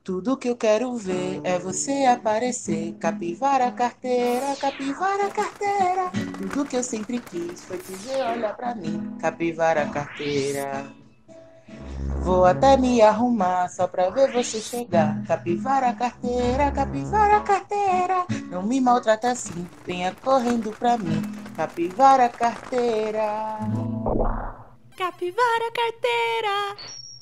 Tudo que eu quero ver é você aparecer. Capivara carteira, capivara carteira. Tudo que eu sempre quis foi te ver olhar pra mim. Capivara carteira. Vou até me arrumar só pra ver você chegar. Capivara carteira, capivara carteira. Não me maltrata assim, venha correndo pra mim. Capivara carteira. Capivara carteira.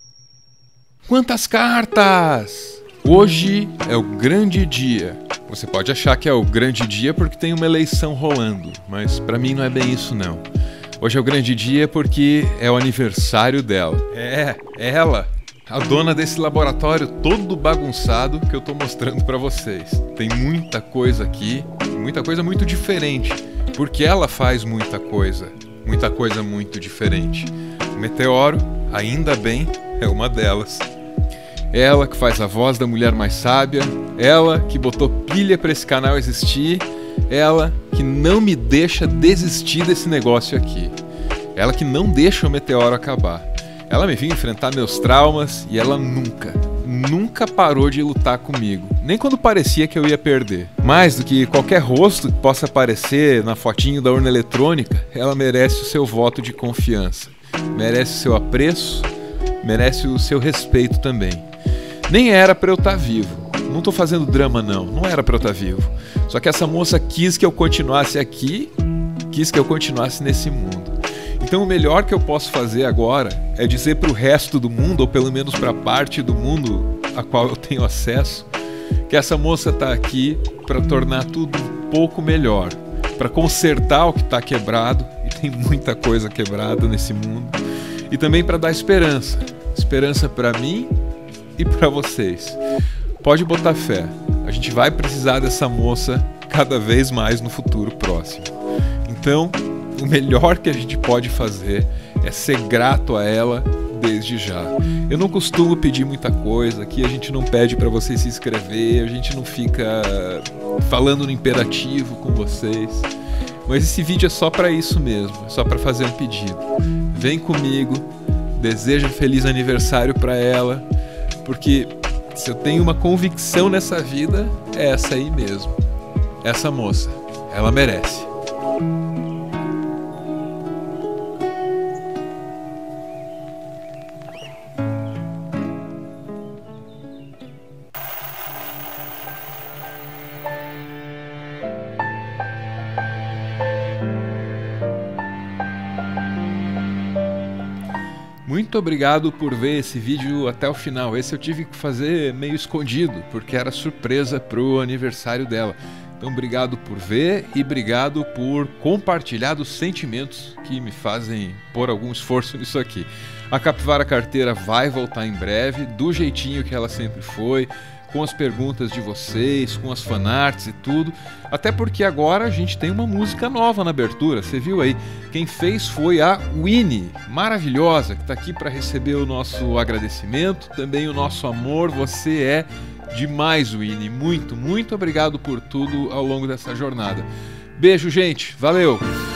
Quantas cartas! Hoje é o grande dia. Você pode achar que é o grande dia porque tem uma eleição rolando, mas pra mim não é bem isso não. Hoje é o grande dia porque é o aniversário dela. É ela, a dona desse laboratório todo bagunçado que eu tô mostrando pra vocês. Tem muita coisa aqui, muita coisa muito diferente, porque ela faz muita coisa muito diferente. O Meteoro, ainda bem, é uma delas. Ela que faz a voz da mulher mais sábia, ela que botou pilha pra esse canal existir, ela que não me deixa desistir desse negócio aqui. Ela que não deixa o Meteoro acabar. Ela me viu enfrentar meus traumas e ela nunca parou de lutar comigo. Nem quando parecia que eu ia perder. Mais do que qualquer rosto que possa aparecer na fotinho da urna eletrônica, ela merece o seu voto de confiança. Merece o seu apreço, merece o seu respeito também. Nem era pra eu estar vivo. Não tô fazendo drama não era pra eu estar vivo. Só que essa moça quis que eu continuasse aqui, quis que eu continuasse nesse mundo. Então o melhor que eu posso fazer agora é dizer pro resto do mundo, ou pelo menos pra parte do mundo a qual eu tenho acesso, que essa moça tá aqui pra tornar tudo um pouco melhor, pra consertar o que tá quebrado, e tem muita coisa quebrada nesse mundo, e também pra dar esperança. Esperança pra mim e pra vocês. Pode botar fé, a gente vai precisar dessa moça cada vez mais no futuro próximo. Então, o melhor que a gente pode fazer é ser grato a ela desde já. Eu não costumo pedir muita coisa, aqui a gente não pede pra vocês se inscrever, a gente não fica falando no imperativo com vocês. Mas esse vídeo é só pra isso mesmo, é só pra fazer um pedido. Vem comigo, deseja um feliz aniversário pra ela, porque se eu tenho uma convicção nessa vida, é essa aí mesmo. Essa moça, ela merece. Muito obrigado por ver esse vídeo até o final. Esse eu tive que fazer meio escondido, porque era surpresa pro aniversário dela. Então obrigado por ver e obrigado por compartilhar dos sentimentos que me fazem pôr algum esforço nisso aqui. A Capivara Carteira vai voltar em breve, do jeitinho que ela sempre foi, com as perguntas de vocês, com as fanarts e tudo. Até porque agora a gente tem uma música nova na abertura, você viu aí? Quem fez foi a Winnie, maravilhosa, que está aqui para receber o nosso agradecimento, também o nosso amor. Você é demais, Winnie. Muito obrigado por tudo ao longo dessa jornada. Beijo, gente. Valeu!